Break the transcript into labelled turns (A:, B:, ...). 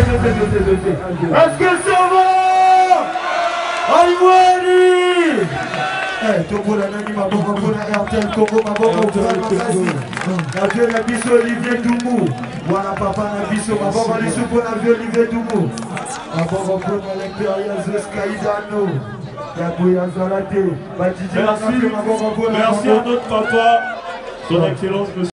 A: Est-ce que ça va? Aïe, Togo la nani maboko mpona RTL Congo maboko makasi na vieux na biso Olivier Doumou wana papa na biso maboko lisu mpona vieux Olivier Doumou maboko mpona l'Imperial Zeskaïdano ya boya zala te
B: Merci à notre papa, son excellence monsieur